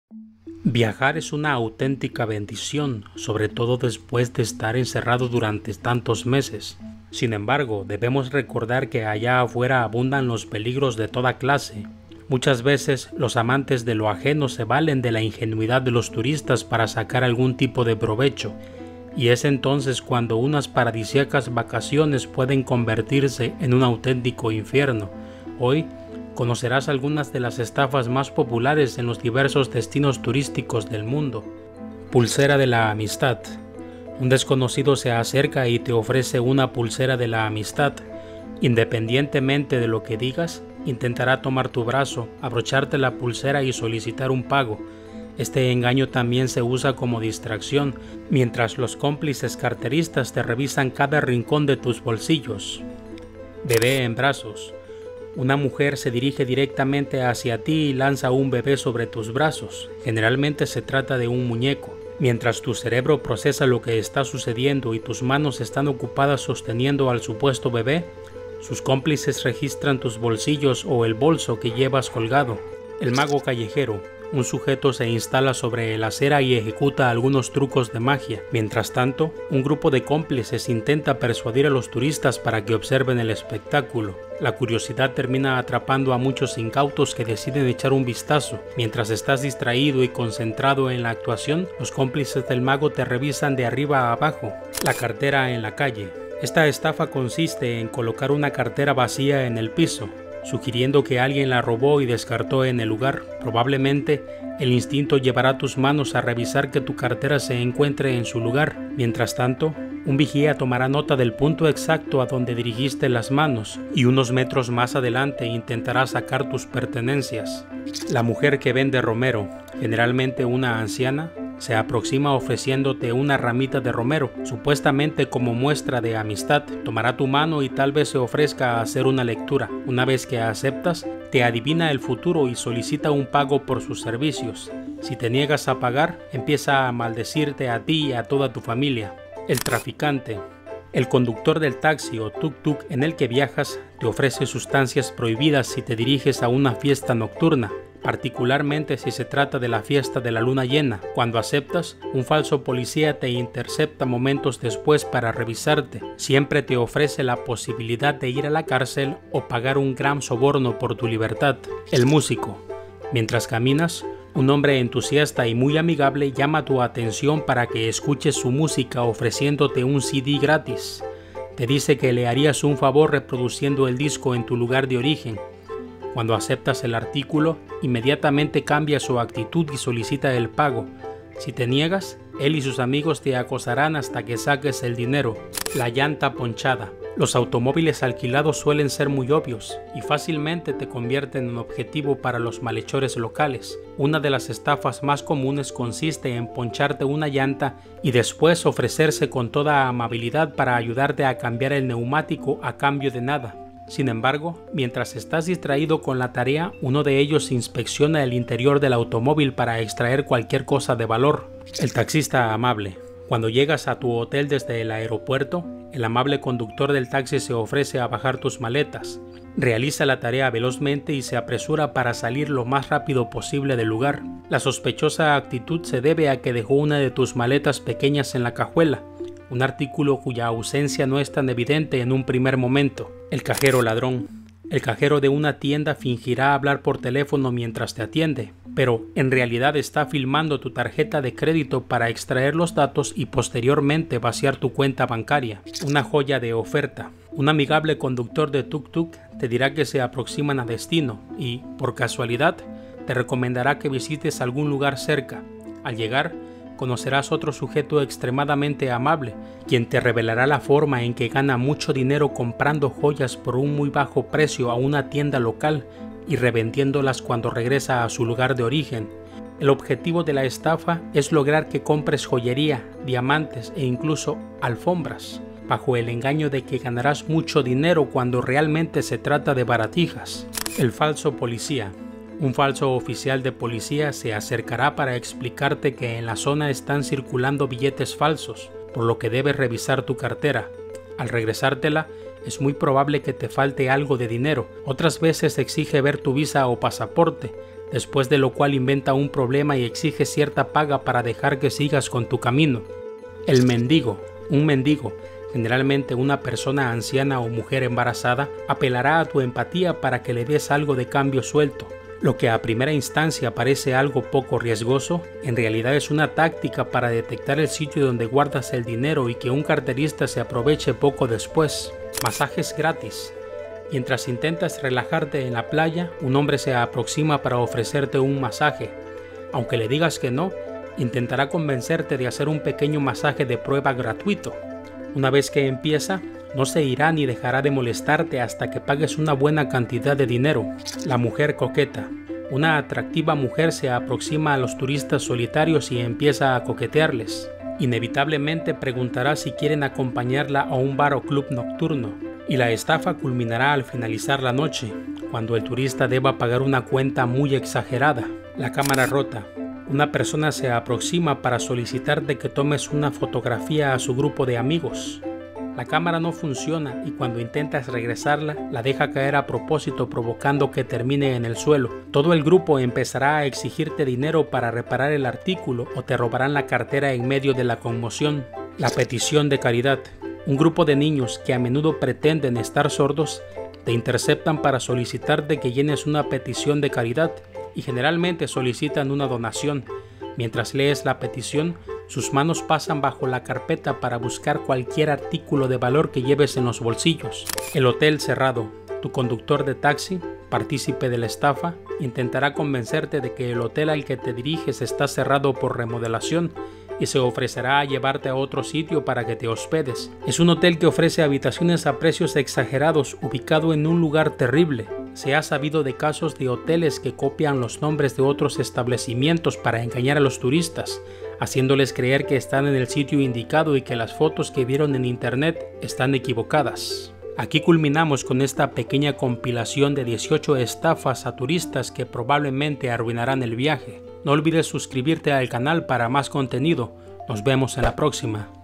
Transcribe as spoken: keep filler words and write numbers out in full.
Viajar es una auténtica bendición, sobre todo después de estar encerrado durante tantos meses. Sin embargo, debemos recordar que allá afuera abundan los peligros de toda clase. Muchas veces los amantes de lo ajeno se valen de la ingenuidad de los turistas para sacar algún tipo de provecho, y es entonces cuando unas paradisíacas vacaciones pueden convertirse en un auténtico infierno. Hoy conocerás algunas de las estafas más populares en los diversos destinos turísticos del mundo. Pulsera de la amistad. Un desconocido se acerca y te ofrece una pulsera de la amistad. Independientemente de lo que digas, intentará tomar tu brazo, abrocharte la pulsera y solicitar un pago. Este engaño también se usa como distracción, mientras los cómplices carteristas te revisan cada rincón de tus bolsillos. Bebé en brazos. Una mujer se dirige directamente hacia ti y lanza un bebé sobre tus brazos. Generalmente se trata de un muñeco. Mientras tu cerebro procesa lo que está sucediendo y tus manos están ocupadas sosteniendo al supuesto bebé, sus cómplices registran tus bolsillos o el bolso que llevas colgado. El mago callejero. Un sujeto se instala sobre la acera y ejecuta algunos trucos de magia. Mientras tanto, un grupo de cómplices intenta persuadir a los turistas para que observen el espectáculo. La curiosidad termina atrapando a muchos incautos que deciden echar un vistazo. Mientras estás distraído y concentrado en la actuación, los cómplices del mago te revisan de arriba a abajo. La cartera en la calle. Esta estafa consiste en colocar una cartera vacía en el piso, sugiriendo que alguien la robó y descartó en el lugar. Probablemente el instinto llevará tus manos a revisar que tu cartera se encuentre en su lugar. Mientras tanto, un vigía tomará nota del punto exacto a donde dirigiste las manos y unos metros más adelante intentará sacar tus pertenencias. La mujer que vende romero, generalmente una anciana, se aproxima ofreciéndote una ramita de romero, supuestamente como muestra de amistad. Tomará tu mano y tal vez se ofrezca a hacer una lectura. Una vez que aceptas, te adivina el futuro y solicita un pago por sus servicios. Si te niegas a pagar, empieza a maldecirte a ti y a toda tu familia. El traficante. El conductor del taxi o tuk-tuk en el que viajas te ofrece sustancias prohibidas si te diriges a una fiesta nocturna, particularmente si se trata de la fiesta de la luna llena. Cuando aceptas, un falso policía te intercepta momentos después para revisarte. Siempre te ofrece la posibilidad de ir a la cárcel o pagar un gran soborno por tu libertad. El músico. Mientras caminas, un hombre entusiasta y muy amigable llama tu atención para que escuches su música ofreciéndote un C D gratis. Te dice que le harías un favor reproduciendo el disco en tu lugar de origen. Cuando aceptas el artículo, inmediatamente cambia su actitud y solicita el pago. Si te niegas, él y sus amigos te acosarán hasta que saques el dinero. La llanta ponchada. Los automóviles alquilados suelen ser muy obvios y fácilmente te convierten en objetivo para los malhechores locales. Una de las estafas más comunes consiste en poncharte una llanta y después ofrecerse con toda amabilidad para ayudarte a cambiar el neumático a cambio de nada. Sin embargo, mientras estás distraído con la tarea, uno de ellos inspecciona el interior del automóvil para extraer cualquier cosa de valor. El taxista amable. Cuando llegas a tu hotel desde el aeropuerto, el amable conductor del taxi se ofrece a bajar tus maletas. Realiza la tarea velozmente y se apresura para salir lo más rápido posible del lugar. La sospechosa actitud se debe a que dejó una de tus maletas pequeñas en la cajuela, un artículo cuya ausencia no es tan evidente en un primer momento. El cajero ladrón. El cajero de una tienda fingirá hablar por teléfono mientras te atiende, pero en realidad está filmando tu tarjeta de crédito para extraer los datos y posteriormente vaciar tu cuenta bancaria. Una joya de oferta. Un amigable conductor de tuk-tuk te dirá que se aproximan a destino y, por casualidad, te recomendará que visites algún lugar cerca. Al llegar, conocerás otro sujeto extremadamente amable, quien te revelará la forma en que gana mucho dinero comprando joyas por un muy bajo precio a una tienda local y revendiéndolas cuando regresa a su lugar de origen. El objetivo de la estafa es lograr que compres joyería, diamantes e incluso alfombras, bajo el engaño de que ganarás mucho dinero cuando realmente se trata de baratijas. El falso policía. Un falso oficial de policía se acercará para explicarte que en la zona están circulando billetes falsos, por lo que debes revisar tu cartera. Al regresártela, es muy probable que te falte algo de dinero. Otras veces exige ver tu visa o pasaporte, después de lo cual inventa un problema y exige cierta paga para dejar que sigas con tu camino. El mendigo, un mendigo, generalmente una persona anciana o mujer embarazada, apelará a tu empatía para que le des algo de cambio suelto. Lo que a primera instancia parece algo poco riesgoso, en realidad es una táctica para detectar el sitio donde guardas el dinero y que un carterista se aproveche poco después. Masajes gratis. Mientras intentas relajarte en la playa, un hombre se aproxima para ofrecerte un masaje. Aunque le digas que no, intentará convencerte de hacer un pequeño masaje de prueba gratuito. Una vez que empieza, no se irá ni dejará de molestarte hasta que pagues una buena cantidad de dinero. La mujer coqueta. Una atractiva mujer se aproxima a los turistas solitarios y empieza a coquetearles. Inevitablemente preguntará si quieren acompañarla a un bar o club nocturno, y la estafa culminará al finalizar la noche, cuando el turista deba pagar una cuenta muy exagerada. La cámara rota. Una persona se aproxima para solicitarte que tomes una fotografía a su grupo de amigos. La cámara no funciona y cuando intentas regresarla, la deja caer a propósito provocando que termine en el suelo. Todo el grupo empezará a exigirte dinero para reparar el artículo o te robarán la cartera en medio de la conmoción. La petición de caridad. Un grupo de niños que a menudo pretenden estar sordos te interceptan para solicitarte que llenes una petición de caridad y generalmente solicitan una donación. Mientras lees la petición, sus manos pasan bajo la carpeta para buscar cualquier artículo de valor que lleves en los bolsillos. El hotel cerrado. Tu conductor de taxi, partícipe de la estafa, intentará convencerte de que el hotel al que te diriges está cerrado por remodelación y se ofrecerá a llevarte a otro sitio para que te hospedes. Es un hotel que ofrece habitaciones a precios exagerados, ubicado en un lugar terrible. Se ha sabido de casos de hoteles que copian los nombres de otros establecimientos para engañar a los turistas, haciéndoles creer que están en el sitio indicado y que las fotos que vieron en internet están equivocadas. Aquí culminamos con esta pequeña compilación de dieciocho estafas a turistas que probablemente arruinarán el viaje. No olvides suscribirte al canal para más contenido. Nos vemos en la próxima.